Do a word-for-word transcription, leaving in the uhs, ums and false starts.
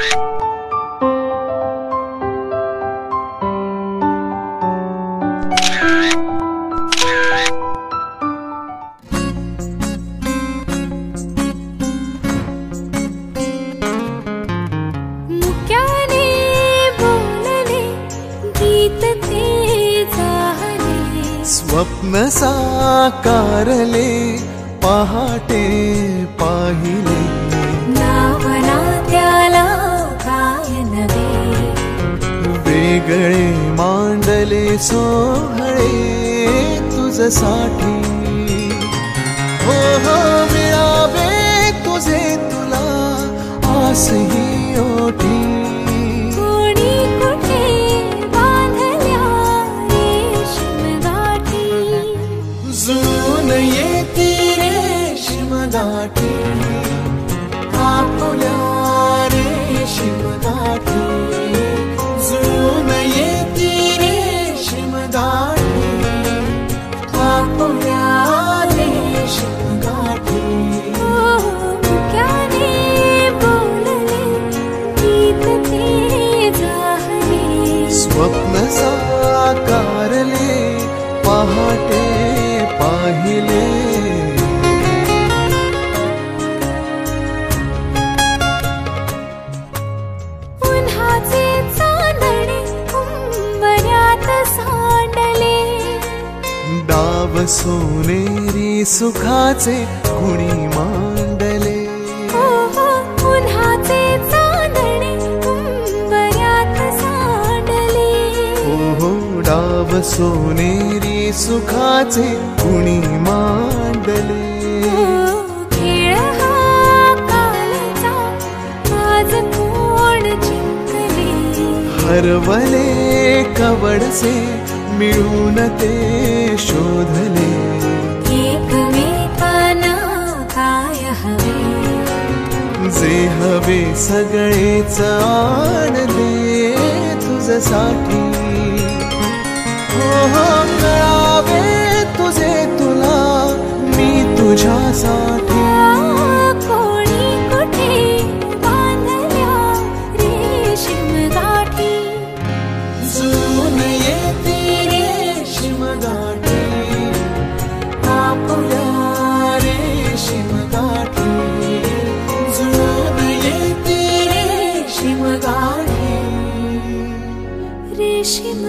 स्वप्न साकारले पहाटे पाहिले नावना त्याला काय नवे वेगळे मांडले सोहळे तुझसाठी हो हो मिळावे तुझे तुला आसही ओठी गाठी आपुल्या रेशीम गाठी जुळून येती रेशीम गाठी आपुल्या रेशीम गाठी मुक्याने बोलले गीत ते झाले स्वप्न साकारले पहाटे पाहिले डाव सोनेरी सुखाचे कुणी मांडले हो हो उन्हाचे चांदणे उंबऱ्यात सांडले हो हो डाव सोनेरी सुखाचे कुणी मांडले खेळ हा कालचा आज कोण जिंकले हरवले कवडसे मिळून ते शोधले एकमेकांना काय हवे जे हवे सगळेच आणले तुझ्यासाठी हो हो कळावे तुझे तुला मी तुझ्यासाठी कोणी कुठे बांधल्या रेशीम गाठी जुळून येते रेशीम गाठी आपुल्या रेशीम गाठी जुळून येते रेशीम गाठी रेशीम